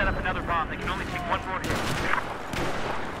set up another bomb. They can only take one more hit.